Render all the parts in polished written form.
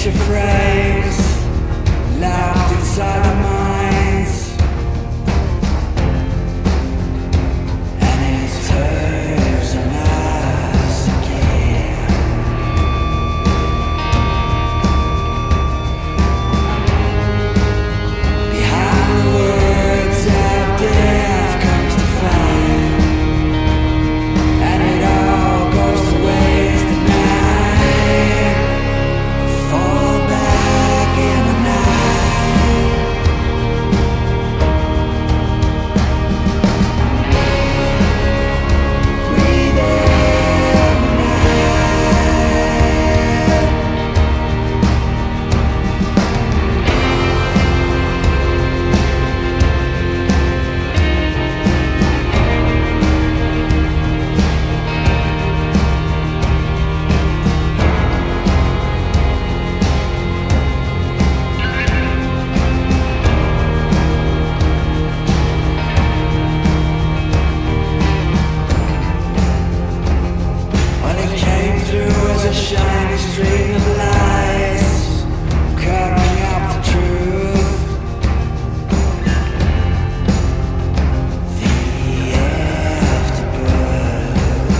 picture frames locked inside our minds, and it turns on us again. Behind the words of death comes the fire, and it all goes to waste at night. I fall back in the night. Breathe in the night. When it came through as a shiny string of lights, covering up the truth, the afterbirth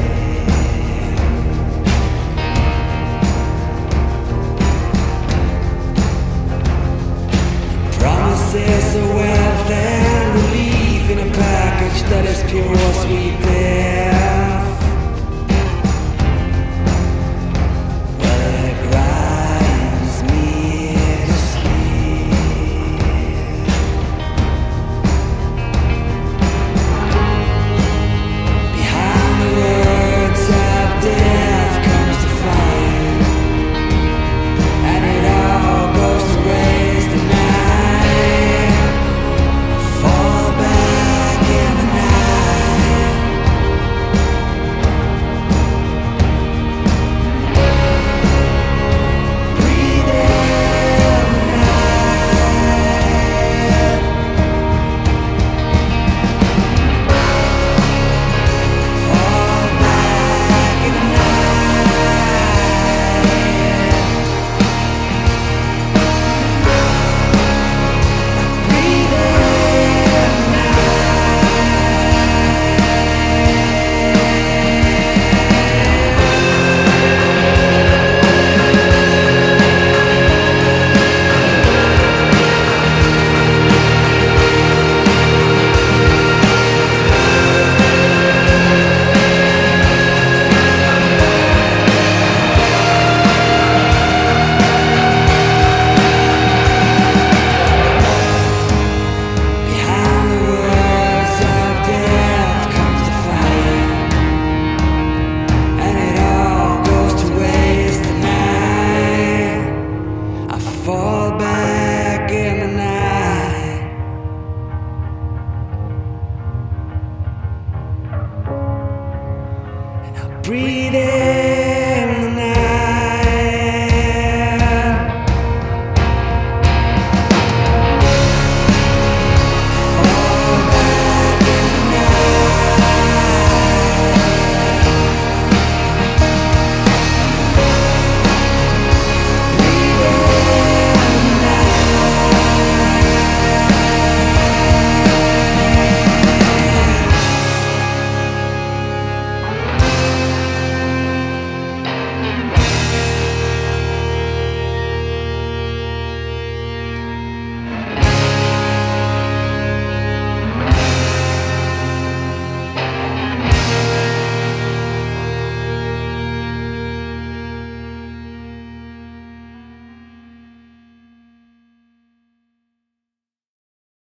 promises of wealth and relief in a package that is pure sweet death. Well, it grinds me to sleep. Behind the words of death comes the fire, and it all goes to waste at night. I fall back in the night. Breathe in the night. Fall back in the night. Breathe in the Behind the words of death comes the fire, and it all goes to waste at night. I fall back in the night. And I breathe in